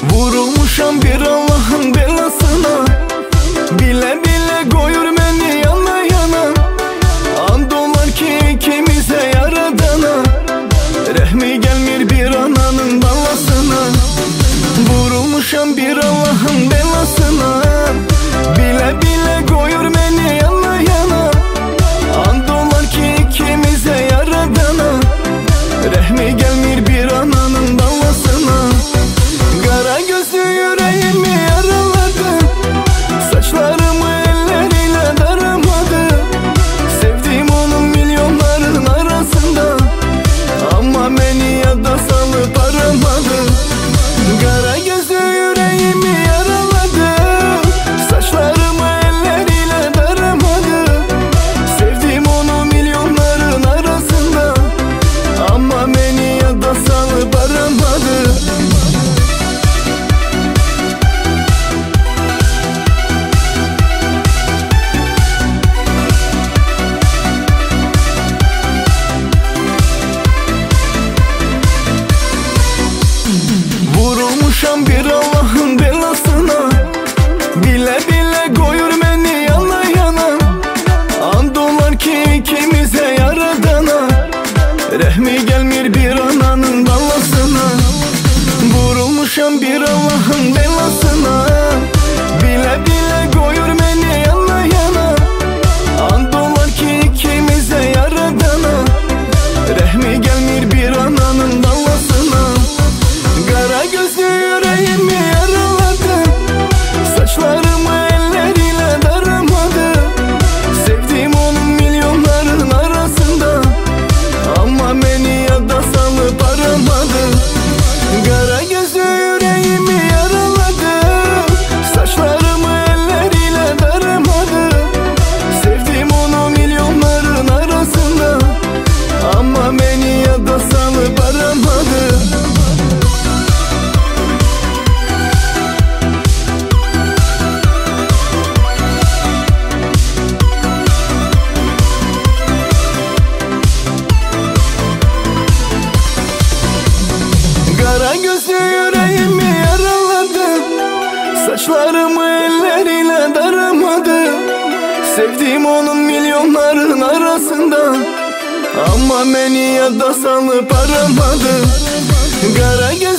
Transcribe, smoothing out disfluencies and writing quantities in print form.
Vurulmuşam bir Allah'ın belasına, bile bile koyur beni yana yana. Andolar ki ikimize yaradana, rehmi gelmir bir ananın balasına. Vurulmuşam bir Allah'ın belasına, bile bile koyur beni yana yana. Andolar ki ikimize yaradana, rehmi gelmir bir ananın balasına. Kara gözlü yüreğimi yaraladı, saçlarımı elleriyle daramadı. Sevdiğim onun milyonların arasında, ama beni yada salıp aramadı. Kara gözlü yüreğimi yaraladı, saçlarımı elleriyle daramadı. Sevdiğim onu milyonların arasında, ama beni yada salıp aramadı. Vurulmuşam bir Allah'ın belasına, bile bile koyur beni yana yana. Andolar ki ikimize yaradana, rehmi gelmir bir ananın balasına. Vurulmuşam bir Allah'ın belasına, bile bile koyur beni yana yana. Andolar ki ikimize yaradana, rehmi gelmir bir ananın balasına. Kara gözlü yüreğimi yaraladı, saçlarımı elleriyle daramadı. Sevdiğim onun milyonların arasında, ama beni yada salıp aramadı. Kara gözlü yüreğimi yaraladı, saçlarımı elleriyle daramadı. Sevdiğim onu milyonların arasında, ama beni yada salıp aramadı. Kara gözlü yüreğimi yaraladı, saçlarımı elleriyle daramadı. Sevdiğim onun milyonların arasında, ama beni yada salıp aramadı. Kara